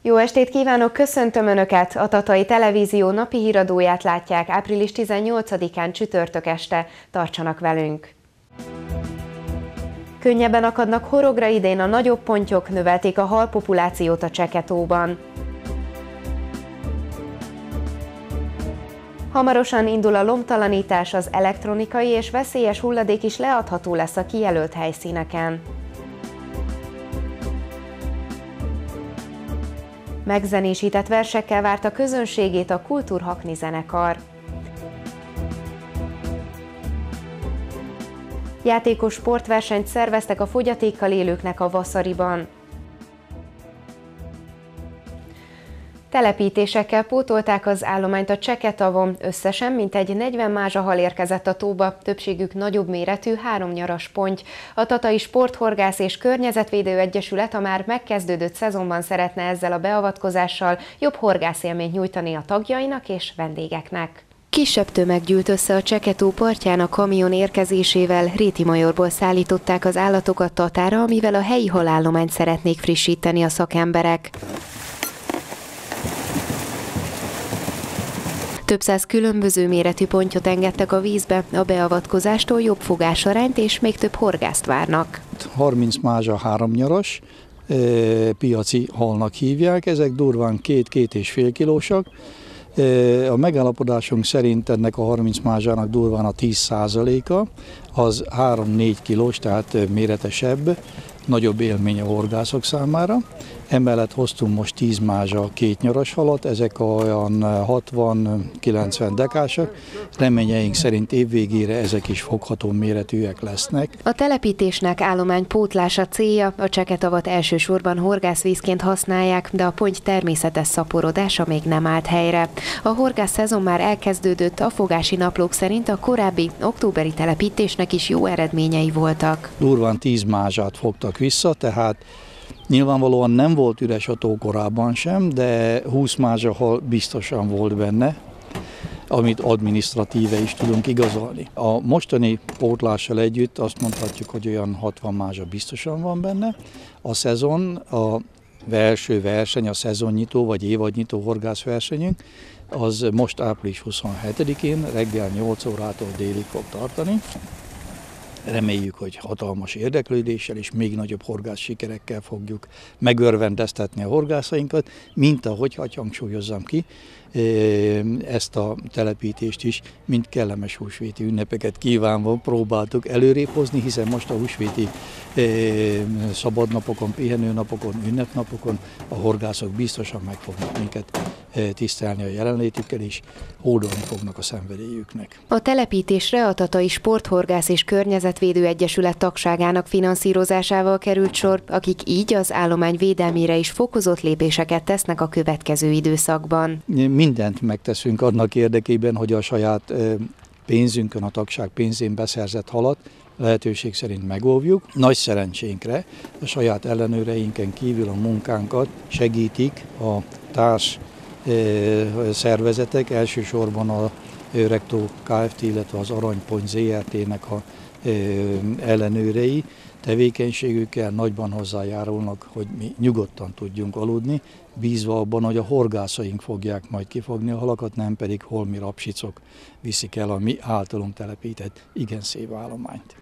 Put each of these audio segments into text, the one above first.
Jó estét kívánok, köszöntöm Önöket! A Tatai Televízió napi híradóját látják április 18-án csütörtök este. Tartsanak velünk! Könnyebben akadnak horogra idén a nagyobb pontyok, növelték a halpopulációt a Cseketóban. Hamarosan indul a lombtalanítás, az elektronikai és veszélyes hulladék is leadható lesz a kijelölt helyszíneken. Megzenésített versekkel várta közönségét a Kultúrhakni zenekar. Játékos sportversenyt szerveztek a fogyatékkal élőknek a Vaszariban. Telepítésekkel pótolták az állományt a Cseketavon, összesen mintegy 40 mázsahal érkezett a tóba, többségük nagyobb méretű, 3 nyaras ponty. A Tatai Sporthorgász és Környezetvédő Egyesület a már megkezdődött szezonban szeretne ezzel a beavatkozással jobb horgászélményt nyújtani a tagjainak és vendégeknek. Kisebb tömeg gyűlt össze a Cseketó partján a kamion érkezésével, Rétimajorból szállították az állatokat Tatára, amivel a helyi halállományt szeretnék frissíteni a szakemberek. Több száz különböző méretű pontyot engedtek a vízbe, a beavatkozástól jobb fogásarányt és még több horgászt várnak. 30 mázsa 3 nyaras, piaci halnak hívják, ezek durván 2-2,5 kilósak. A megállapodásunk szerint ennek a 30 mázsának durván a 10%-a, az 3-4 kilós, tehát méretesebb, nagyobb élmény a horgászok számára. Emellett hoztunk most 10 mázsa 2 nyaras halat, ezek olyan 60-90 dekásak. Reményeink szerint évvégére ezek is fogható méretűek lesznek. A telepítésnek állománypótlása célja, a Cseketavat elsősorban horgászvízként használják, de a ponty természetes szaporodása még nem állt helyre. A horgász szezon már elkezdődött, a fogási naplók szerint a korábbi októberi telepítésnek is jó eredményei voltak. Durván 10 mázsát fogtak vissza, tehát nyilvánvalóan nem volt üres a tó korábban sem, de 20 mázsahal biztosan volt benne, amit adminisztratíve is tudunk igazolni. A mostani pótlással együtt azt mondhatjuk, hogy olyan 60 mázsa biztosan van benne. A szezon, a első verseny, a szezonnyitó vagy évadnyitó horgászversenyünk, az most április 27-én reggel 8 órától délig fog tartani. Reméljük, hogy hatalmas érdeklődéssel és még nagyobb horgász sikerekkel fogjuk megörvendeztetni a horgászainkat, mint ahogy hangsúlyozzam ki, ezt a telepítést is, mint kellemes húsvéti ünnepeket kívánva próbáltuk előrébb hozni, hiszen most a húsvéti szabadnapokon, pihenőnapokon, ünnepnapokon a horgászok biztosan meg fognak minket tisztelni a jelenlétükkel, és hódolni fognak a szenvedélyüknek. A telepítésre a Tatai Sporthorgász és Környezetvédő Egyesület tagságának finanszírozásával került sor, akik így az állomány védelmére is fokozott lépéseket tesznek a következő időszakban. Mindent megteszünk annak érdekében, hogy a saját pénzünkön, a tagság pénzén beszerzett halat lehetőség szerint megóvjuk. Nagy szerencsénkre a saját ellenőreinken kívül a munkánkat segítik a társ szervezetek, elsősorban a Rektó Kft., illetve az Aranyponty ZRT-nek a ellenőrei tevékenységükkel nagyban hozzájárulnak, hogy mi nyugodtan tudjunk aludni, bízva abban, hogy a horgászaink fogják majd kifogni a halakat, nem pedig holmi rapsicok viszik el a mi általunk telepített igen szép állományt.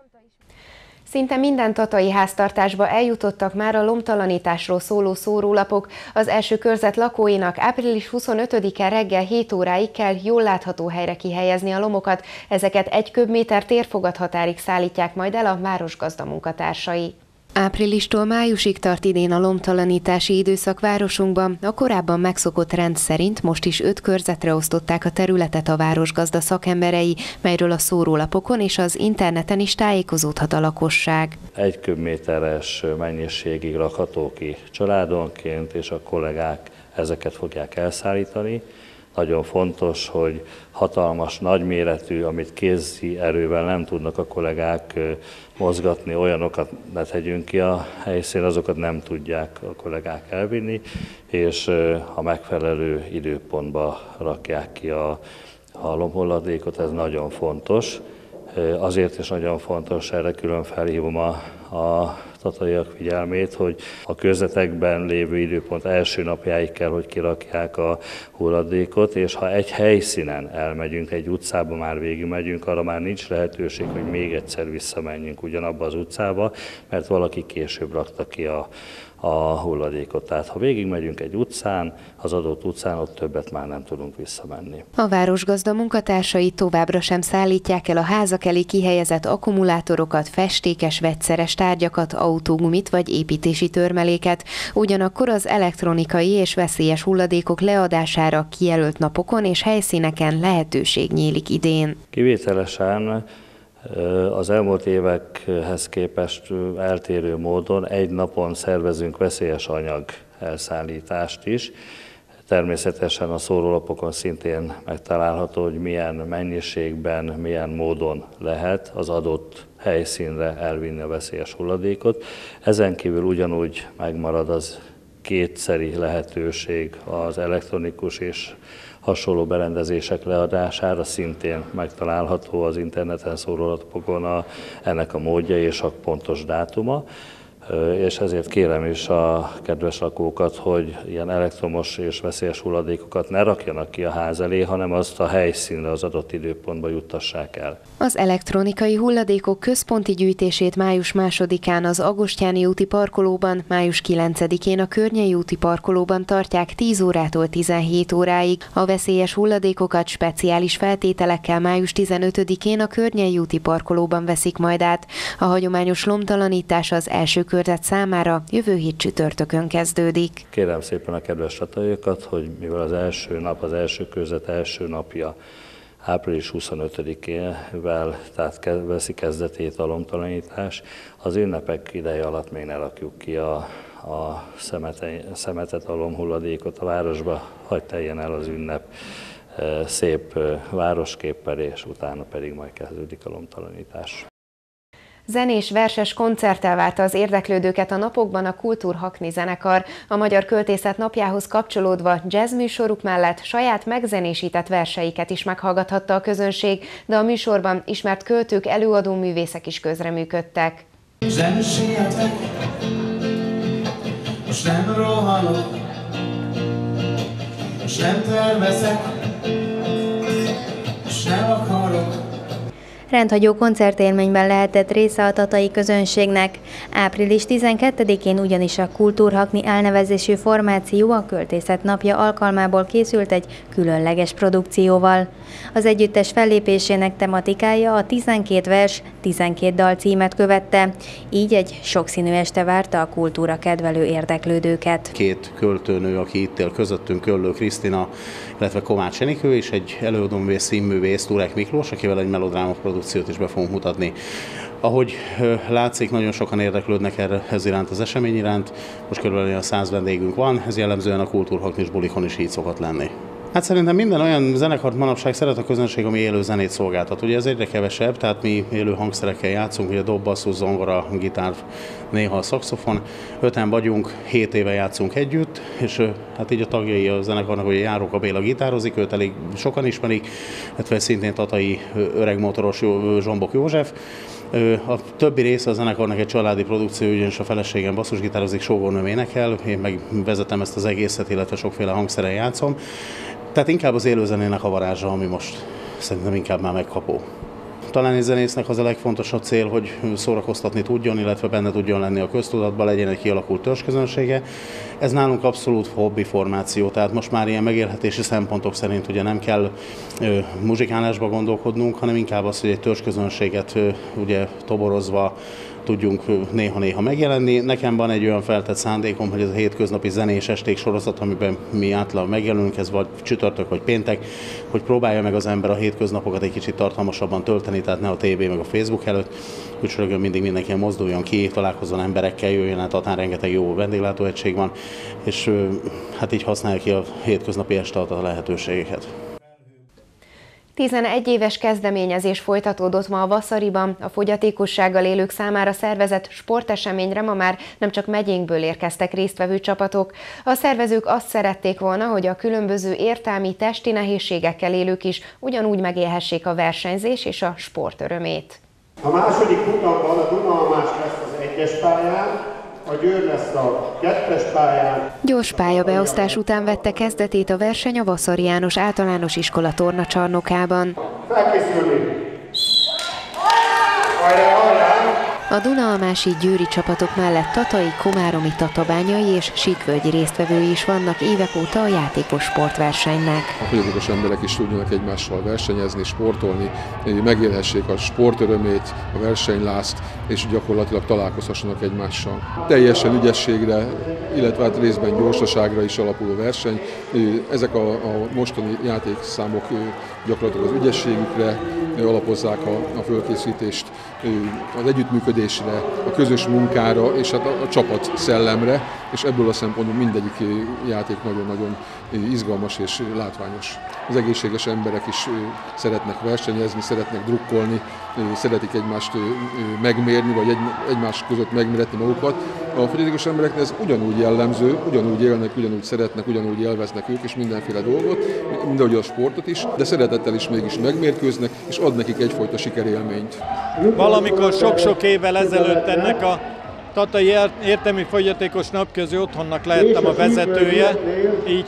Szinte minden tatai háztartásba eljutottak már a lombtalanításról szóló szórólapok. Az első körzet lakóinak április 25-e reggel 7 óráig kell jól látható helyre kihelyezni a lomokat. Ezeket 1 köbméter térfogathatárig szállítják majd el a városgazda munkatársai. Áprilistól májusig tart idén a lombtalanítási időszak városunkban. A korábban megszokott rend szerint most is 5 körzetre osztották a területet a városgazda szakemberei, melyről a szórólapokon és az interneten is tájékozódhat a lakosság. 1 köbméteres mennyiségig rakható ki családonként, és a kollégák ezeket fogják elszállítani. Nagyon fontos, hogy hatalmas, nagyméretű, amit kézi erővel nem tudnak a kollégák mozgatni, olyanokat ne tegyünk ki a helyszínre, azokat nem tudják a kollégák elvinni, és a megfelelő időpontba rakják ki a lombhulladékot, ez nagyon fontos. Azért is nagyon fontos, erre külön felhívom a tataiak figyelmét, hogy a körzetekben lévő időpont első napjáig kell, hogy kirakják a hulladékot, és ha egy helyszínen elmegyünk, egy utcába már végigmegyünk, arra már nincs lehetőség, hogy még egyszer visszamenjünk ugyanabba az utcába, mert valaki később rakta ki a hulladékot. Tehát ha végigmegyünk egy utcán, az adott utcán, ott többet már nem tudunk visszamenni. A városgazda munkatársai továbbra sem szállítják el a házak elé kihelyezett akkumulátorokat, festékes, vegyszeres tárgyakat, autógumit vagy építési törmeléket. Ugyanakkor az elektronikai és veszélyes hulladékok leadására kijelölt napokon és helyszíneken lehetőség nyílik idén. Kivételesen az elmúlt évekhez képest eltérő módon egy napon szervezünk veszélyes anyag elszállítást is. Természetesen a szórólapokon szintén megtalálható, hogy milyen mennyiségben, milyen módon lehet az adott helyszínre elvinni a veszélyes hulladékot. Ezen kívül ugyanúgy megmarad az kétszeri lehetőség az elektronikus és hasonló berendezések leadására, szintén megtalálható az interneten szórólapokon ennek a módja és a pontos dátuma. És ezért kérem is a kedves lakókat, hogy ilyen elektromos és veszélyes hulladékokat ne rakjanak ki a ház elé, hanem azt a helyszínre, az adott időpontba juttassák el. Az elektronikai hulladékok központi gyűjtését május 2-án az Agostyáni úti parkolóban, május 9-én a Környei úti parkolóban tartják 10 órától 17 óráig. A veszélyes hulladékokat speciális feltételekkel május 15-én a Környei úti parkolóban veszik majd át. A hagyományos lomtalanítás az első körzet számára jövő hét csütörtökön kezdődik. Kérem szépen a kedves tataiakat, hogy mivel az első nap, az első körzet első napja április 25-ével, tehát veszi kezdetét a lomtalanítás, az ünnepek ideje alatt még ne rakjuk ki a szemetet, a lomhulladékot a városba, hagy teljen el az ünnep szép városképpel, és utána pedig majd kezdődik a lomtalanítás. Zenés verses koncerttel várta az érdeklődőket a napokban a Kultúrhakni zenekar. A Magyar Költészet napjához kapcsolódva jazz műsoruk mellett saját megzenésített verseiket is meghallgathatta a közönség, de a műsorban ismert költők, előadó művészek is közreműködtek. Nem sietek, most nem rohanok, most nem tervezek, most nem akarok. Rendhagyó koncertélményben lehetett része a tatai közönségnek. Április 12-én ugyanis a Kultúrhakni elnevezésű formáció a Költészet napja alkalmából készült egy különleges produkcióval. Az együttes fellépésének tematikája a 12 vers, 12 dal címet követte, így egy sokszínű este várta a kultúra kedvelő érdeklődőket. Két költőnő, aki itt él közöttünk, Köllő Krisztina, illetve Kovács Enikő, és egy előadóművész, színművész, Turek Miklós, akivel egy melodráma produkciót is be fogunk mutatni. Ahogy látszik, nagyon sokan érdeklődnek ez iránt, az esemény iránt. Most körülbelül 100 vendégünk van, ez jellemzően a Kultúrhaknis bulikon is így szokott lenni. Hát szerintem minden olyan zenekart manapság szeret a közönség, ami élő zenét szolgáltat. Ugye ez egyre kevesebb, tehát mi élő hangszerekkel játszunk, ugye dob, basszus, zongora, gitár, néha a szaxofon. 5-en vagyunk, 7 éve játszunk együtt, és hát így a tagjai a zenekarnak, hogy Járóka Béla gitározik, őt elég sokan ismerik, illetve szintén tatai öreg motoros Zsombok József. A többi része a zenekarnak egy családi produkció, ugyanis a feleségem basszusgitározik, sógornőm énekel, én meg vezetem ezt az egészet, illetve sokféle hangszeren játszom. Tehát inkább az élőzenének a varázsa, ami most szerintem inkább már megkapó. Talán egy zenésznek az a legfontosabb cél, hogy szórakoztatni tudjon, illetve benne tudjon lenni a köztudatban, legyen egy kialakult törzsközönsége. Ez nálunk abszolút hobbi formáció, tehát most már ilyen megélhetési szempontok szerint ugye nem kell muzsikálásba gondolkodnunk, hanem inkább az, hogy egy törzsközönséget ugye toborozva tudjunk néha-néha megjelenni. Nekem van egy olyan feltett szándékom, hogy ez a hétköznapi zenés esték sorozat, amiben mi általában megjelenünk, ez vagy csütörtök vagy péntek, hogy próbálja meg az ember a hétköznapokat egy kicsit tartalmasabban tölteni, tehát ne a tévé meg a Facebook előtt, úgyhogy mindig mindenki mozduljon ki, találkozzon emberekkel, jöjjön át, Tatán rengeteg jó vendéglátóegység van, és hát így használja ki a hétköznapi este a lehetőségeket. 11 éves kezdeményezés folytatódott ma a Vasszariban. A fogyatékossággal élők számára szervezett sporteseményre ma már nem csak megyénkből érkeztek résztvevő csapatok. A szervezők azt szerették volna, hogy a különböző értelmi, testi nehézségekkel élők is ugyanúgy megélhessék a versenyzés és a sport örömét. A második futamban a Duna Almás lesz az 1-es pályán, a Győr lesz a 2-es pályán. Gyors pályabeosztás után vette kezdetét a verseny a Vaszary János Általános Iskola tornacsarnokában. Felkészülni! Hajrá! A Duna-Almási győri csapatok mellett tatai, komáromi, tatabányai és síkvölgyi résztvevői is vannak évek óta a játékos sportversenynek. A fogyatékos emberek is tudjanak egymással versenyezni, sportolni, megélhessék a sportörömét, a versenylázt, és gyakorlatilag találkozhassanak egymással. Teljesen ügyességre, illetve hát részben gyorsaságra is alapuló verseny. Ezek a mostani játékszámok gyakorlatilag az ügyességükre alapozzák a fölkészítést, az együttműködésre, a közös munkára és hát a csapat szellemre, és ebből a szempontból mindegyik játék nagyon-nagyon izgalmas és látványos. Az egészséges emberek is szeretnek versenyezni, szeretnek drukkolni, szeretik egymást megmérni, vagy egymás között megméretni magukat. A fogyatékos embereknek ez ugyanúgy jellemző, ugyanúgy élnek, ugyanúgy szeretnek, ugyanúgy élveznek ők is mindenféle dolgot, mindahogy a sportot is, de szeretettel is mégis megmérkőznek, és ad nekik egyfajta sikerélményt. Valamikor sok-sok évvel ezelőtt ennek a Tatai Értelmi Fogyatékos Napközi Otthonnak lehettem a vezetője, így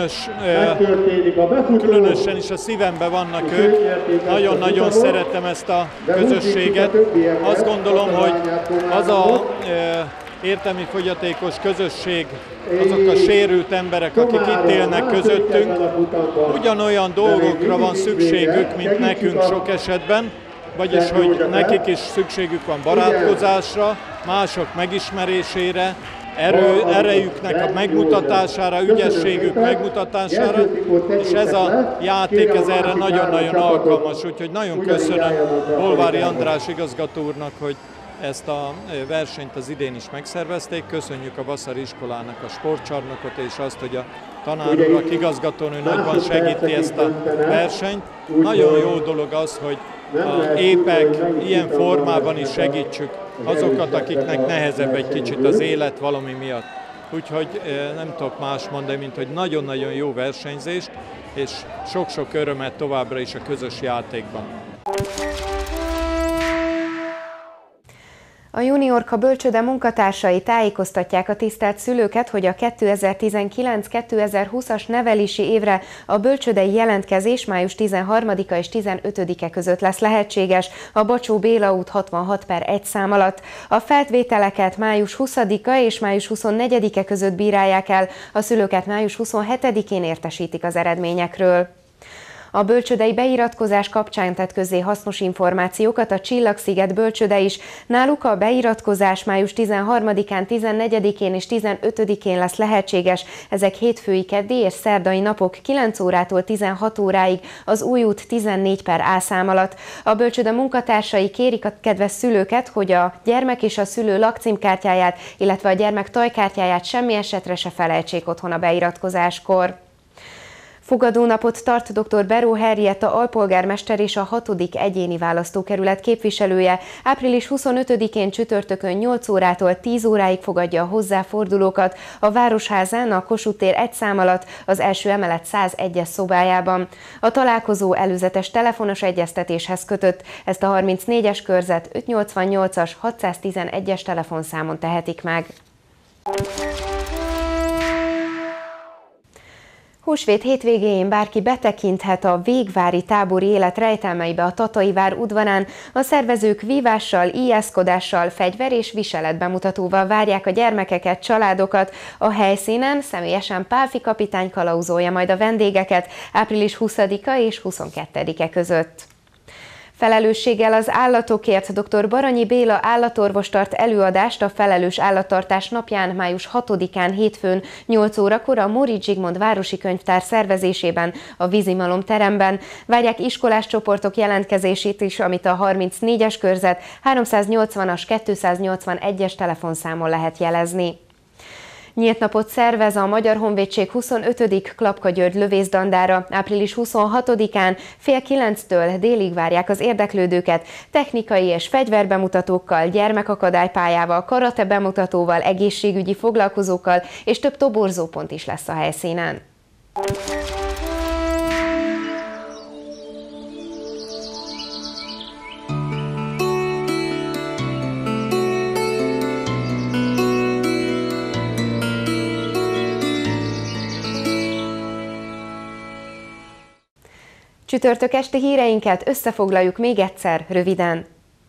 különösen is a szívemben vannak ők. Nagyon-nagyon szeretem ezt a közösséget. Azt gondolom, hogy az a értelmi fogyatékos közösség, azok a sérült emberek, akik itt élnek közöttünk, ugyanolyan dolgokra van szükségük, mint nekünk sok esetben, vagyis hogy nekik is szükségük van barátkozásra, mások megismerésére, erejüknek a megmutatására, ügyességük megmutatására, és ez a játék ez erre nagyon-nagyon alkalmas, úgyhogy nagyon köszönöm Bolvári András igazgató úrnak, hogy ezt a versenyt az idén is megszervezték. Köszönjük a Vaszary iskolának a sportcsarnokot, és azt, hogy a tanár úr, a igazgatónő nagyban segíti ezt a versenyt. Nagyon jó dolog az, hogy a épek ilyen formában is segítsük azokat, akiknek nehezebb egy kicsit az élet valami miatt. Úgyhogy nem tudok más mondani, mint hogy nagyon-nagyon jó versenyzést, és sok-sok örömet továbbra is a közös játékban. A juniorka bölcsőde munkatársai tájékoztatják a tisztelt szülőket, hogy a 2019-2020-as nevelési évre a bölcsődei jelentkezés május 13-a és 15-e között lesz lehetséges a Bacsó Béla út 66/1 szám alatt. A felvételeket május 20-a és május 24-e között bírálják el, a szülőket május 27-én értesítik az eredményekről. A bölcsődei beiratkozás kapcsán tett közzé hasznos információkat a Csillagsziget bölcsőde is. Náluk a beiratkozás május 13-án, 14-én és 15-én lesz lehetséges. Ezek hétfői, keddi és szerdai napok 9 órától 16 óráig, az új út 14/A szám alatt. A bölcsőde munkatársai kérik a kedves szülőket, hogy a gyermek és a szülő lakcímkártyáját, illetve a gyermek tajkártyáját semmi esetre se felejtsék otthon a beiratkozáskor. Fogadónapot tart dr. Beró Henrietta alpolgármester és a 6. egyéni választókerület képviselője. Április 25-én csütörtökön 8 órától 10 óráig fogadja a hozzáfordulókat a Városházán, a Kossuth tér 1 szám alatt, az első emelet 101-es szobájában. A találkozó előzetes telefonos egyeztetéshez kötött, ezt a 34-es körzet 588-as 611-es telefonszámon tehetik meg. Húsvét hétvégéjén bárki betekinthet a végvári tábori élet rejtelmeibe a Tatai vár udvarán. A szervezők vívással, íjászkodással, fegyver és viseletbemutatóval várják a gyermekeket, családokat. A helyszínen személyesen Pálfi kapitány kalauzolja majd a vendégeket április 20-a és 22-e között. Felelősséggel az állatokért dr. Baranyi Béla állatorvos tart előadást a Felelős Állattartás napján május 6-án hétfőn 8 órakor a Móricz Zsigmond Városi Könyvtár szervezésében, a Vízimalom teremben. Várják iskolás csoportok jelentkezését is, amit a 34-es körzet 380-as 281-es telefonszámon lehet jelezni. Nyílt napot szervez a Magyar Honvédség 25. Klapka György lövészdandára. Április 26-án fél 9-től délig várják az érdeklődőket. Technikai és fegyverbemutatókkal, gyermekakadálypályával, karate bemutatóval, egészségügyi foglalkozókkal és több toborzópont is lesz a helyszínen. Csütörtök esti híreinket összefoglaljuk még egyszer, röviden.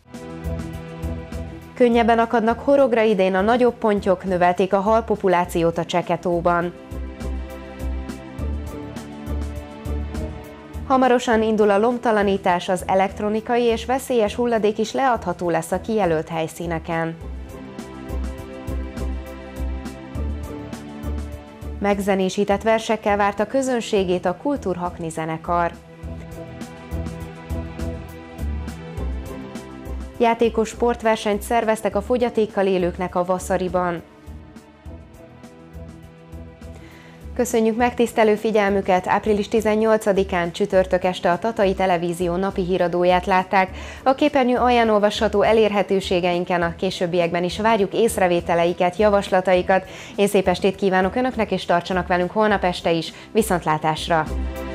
Könnyebben akadnak horogra idén a nagyobb pontyok, növelték a halpopulációt a Cseketóban. Hamarosan indul a lombtalanítás, az elektronikai és veszélyes hulladék is leadható lesz a kijelölt helyszíneken. Megzenésített versekkel várta közönségét a Kultúrhakni zenekar. Játékos sportversenyt szerveztek a fogyatékkal élőknek a Vaszariban. Köszönjük megtisztelő figyelmüket! Április 18-án csütörtök este a Tatai Televízió napi híradóját látták. A képernyő alján olvasható elérhetőségeinken a későbbiekben is várjuk észrevételeiket, javaslataikat. Én szép estét kívánok Önöknek, és tartsanak velünk holnap este is. Viszontlátásra!